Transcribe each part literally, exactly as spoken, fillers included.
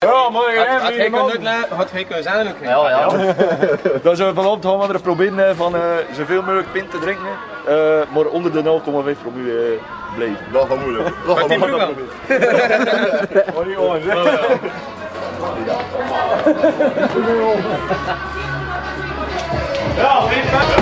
Ja, maar ik Had hij kunnen had hij kunnen zijn ook. Ja, ja. Dan zijn we vanavond gaan we proberen van uh, zoveel mogelijk pint te drinken, uh, maar onder de nul komma vijf promille uh, blijven. Dat gaat moeilijk. Dat gaat moeilijk. Maar niet anders, hè? Ja, geen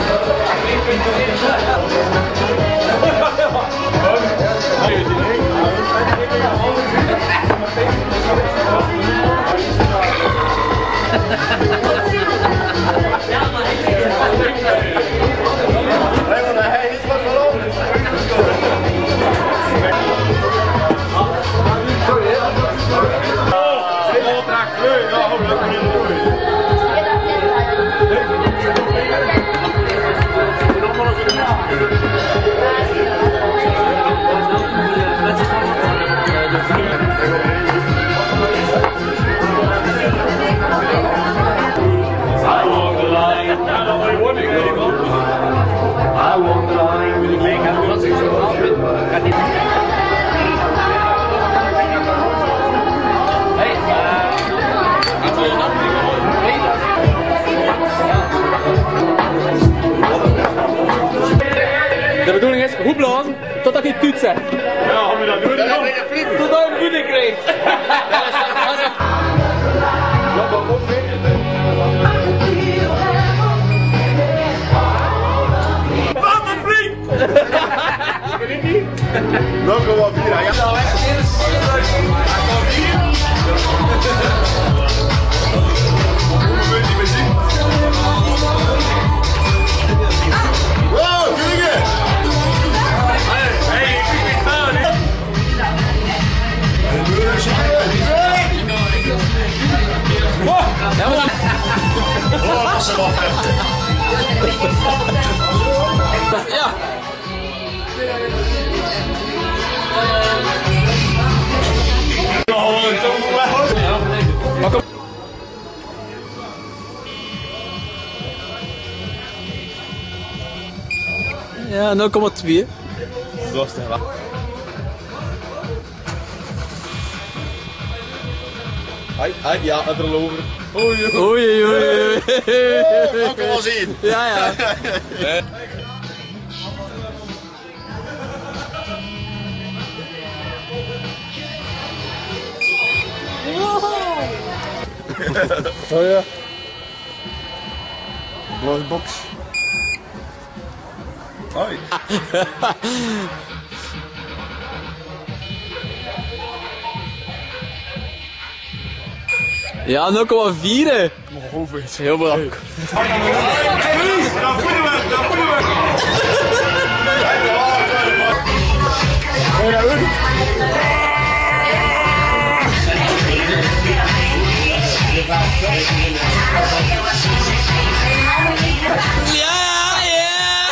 De bedoeling is goed blazen totdat hij tuut zegt. Ja, gaan we dat doen? Totdat je een voeding krijgt. Ja, dat komt mee. Wat een vriend! nul komma vier, ja. Hoe moet die muziek? Wow, kijk! Hey, ik zie niet staan, hè? Oh, dat is wel heftig. Ja. Ja, nul komma twee. Lastig, hè? Hai, hai, ja, het er over. Oei, oei, oei. Dat kan wel zien. Ja, ja. Oh ja. Blauwe box. Hoi. Ja, nul komma vier. Heel belangrijk. Ja, ja.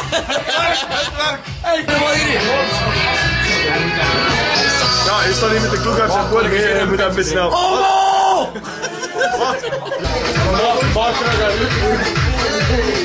Ja, je staat hier met de kloek uit zijn koning. Je moet even snel. Wat? Wat? Wat?